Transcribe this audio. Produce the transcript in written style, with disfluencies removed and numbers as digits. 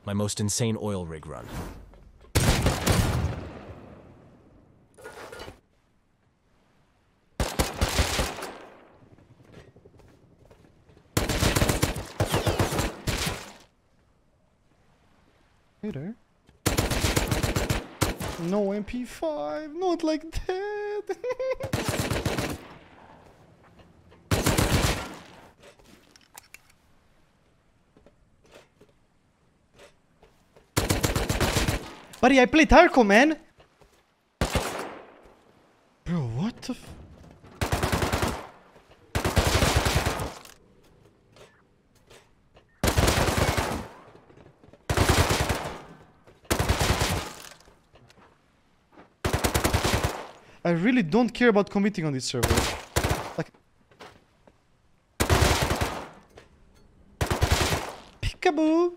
My most insane oil rig run. Hey there. No MP5, not like that. Buddy, I played hardcore, man. Bro, what the f... I really don't care about committing on this server. Like... Peekaboo!